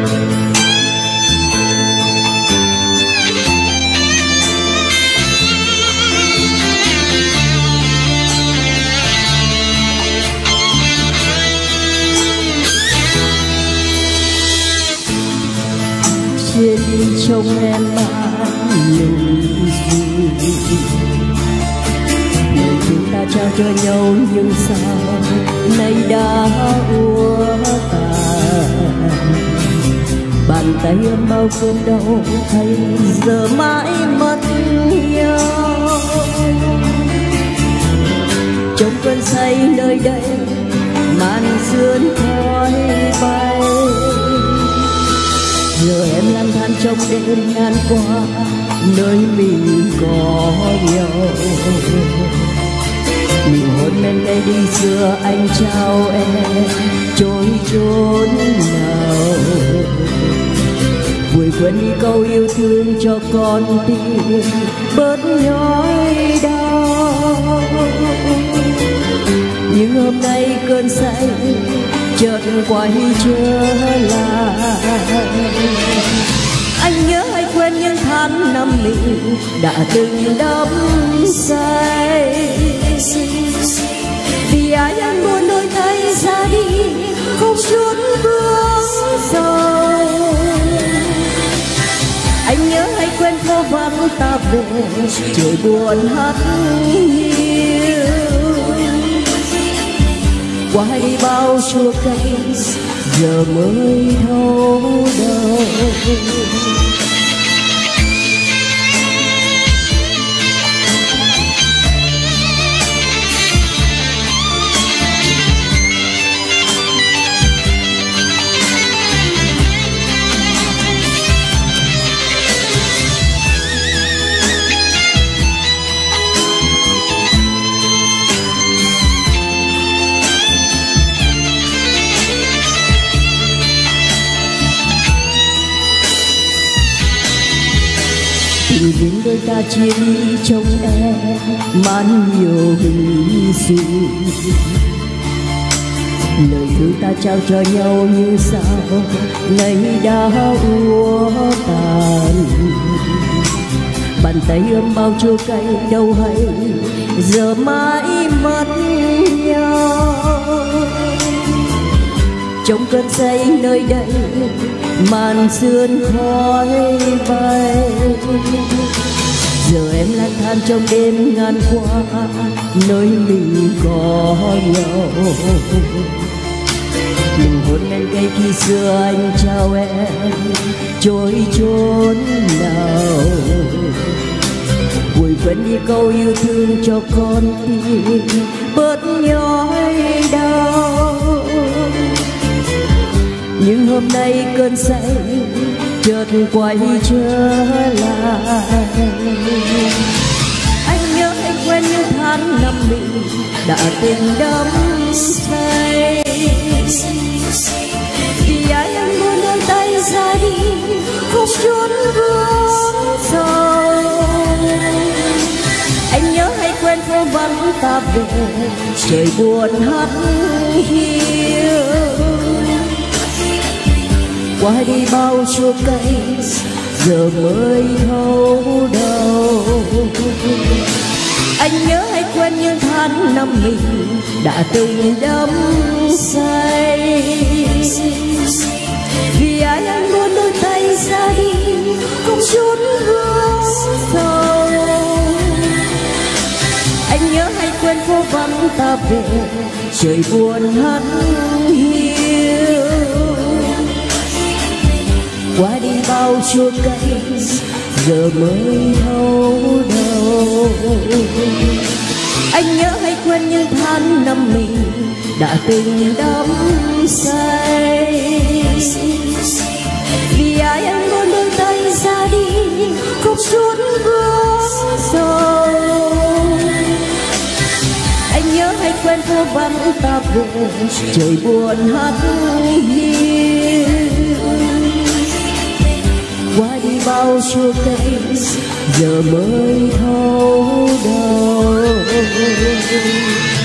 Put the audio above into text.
Chia đi trông em mãi lùng gì, lời chúng ta trao cho nhau nhưng sao nay đã úa tàn. Bàn tay ôm bao cơn đau hay giờ mãi mất nhau. Trong cơn say nơi đây màn sương khói bay, giờ em lang thang trong đêm ngàn qua nơi mình có nhau. Nụ hôn em đây đi xưa anh trao em trôi chốn nào. Vui quên đi câu yêu thương cho con tim bớt nhói đau. Nhưng hôm nay cơn say chợt quay trở lại. Anh nhớ hay quên những tháng năm mình đã từng đắm say. Vì ai anh muốn đôi tay ra đi không chút bước rồi. Anh nhớ hay quên phố vắng ta về trời buồn hắt hiu. Qua đi bao chua cay giờ mới thấu đầu. Tình duyên đôi ta chia đi trong em mang nhiều hy sinh. Lời thương ta trao cho nhau như sao nay đã úa tàn. Bàn tay ôm bao chua cay đâu hay giờ mãi mất nhau. Trong cơn say nơi đây màn sương khói bay, giờ em lang thang trong đêm ngàn qua nơi mình có nhau. Nụ hôn em gây khi xưa anh trao em trôi chốn nào. Vui quên đi câu yêu thương cho con tim bớt nhói đau. Nhưng hôm nay cơn say chợt quay trở lại. Anh nhớ anh quên những tháng năm mình đã từng đắm say. Vì ai anh muốn đôi tay ra đi không chút bước rồi. Anh nhớ hay quên phố vắng ta về trời buồn hắt hiu. Qua đi bao chua cay giờ mới thấu đầu. Anh nhớ hay quên những tháng năm mình đã từng đắm say. Vì ai anh muốn đôi tay ra đi không chút bước rồi. Anh nhớ hay quên phố vắng ta về trời buồn hắt hiu. Qua đi bao chua cay giờ mới thấu đầu. Anh nhớ hay quên những tháng năm mình đã từng đắm say. Vì ai anh muốn đôi tay ra đi không chút bước rồi. Anh nhớ hay quên phố vắng ta về trời buồn hắt hiu. Qua đi bao chua cay giờ mới thấu đầu.